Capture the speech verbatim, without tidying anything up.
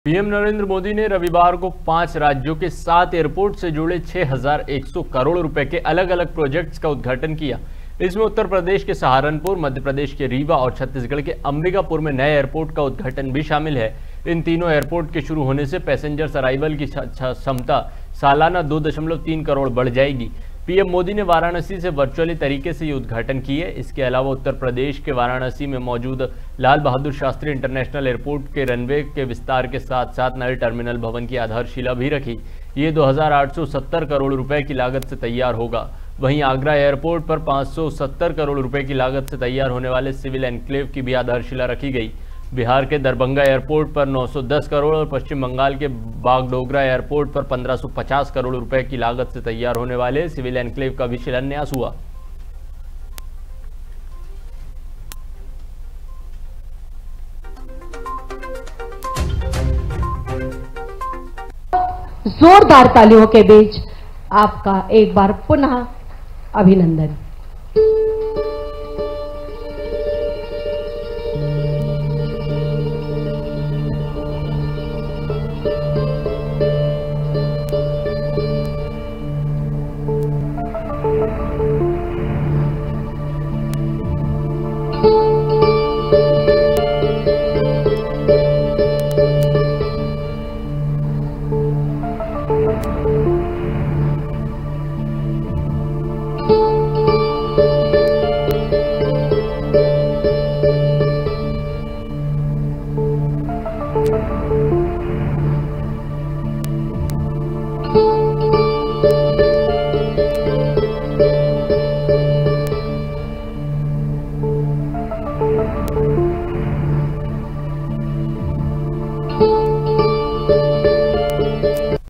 PM Narendra Modi ने रविवार को पांच राज्यों के सात एयरपोर्ट से जुड़े छह हज़ार एक सौ करोड़ रुपए के अलग अलग प्रोजेक्ट्स का उद्घाटन किया। इसमें उत्तर प्रदेश के सहारनपुर, मध्य प्रदेश के रीवा और छत्तीसगढ़ के अंबिकापुर में नए एयरपोर्ट का उद्घाटन भी शामिल है। इन तीनों एयरपोर्ट के शुरू होने से पैसेंजर्स अराइवल की क्षमता सालाना दो दशमलव तीन करोड़ बढ़ जाएगी। पीएम मोदी ने वाराणसी से वर्चुअली तरीके से ये उद्घाटन किए। इसके अलावा उत्तर प्रदेश के वाराणसी में मौजूद लाल बहादुर शास्त्री इंटरनेशनल एयरपोर्ट के रनवे के विस्तार के साथ साथ नए टर्मिनल भवन की आधारशिला भी रखी। ये दो हज़ार आठ सौ सत्तर करोड़ रुपए की लागत से तैयार होगा। वहीं आगरा एयरपोर्ट पर पाँच सौ सत्तर करोड़ रुपए की लागत से तैयार होने वाले सिविल एनक्लेव की भी आधारशिला रखी गई। बिहार के दरभंगा एयरपोर्ट पर नौ सौ दस करोड़ और पश्चिम बंगाल के बागडोगरा एयरपोर्ट पर पंद्रह सौ पचास करोड़ रुपए की लागत से तैयार होने वाले सिविल एनक्लेव का भी शिलान्यास हुआ। जोरदार तालियों के बीच आपका एक बार पुनः अभिनंदन।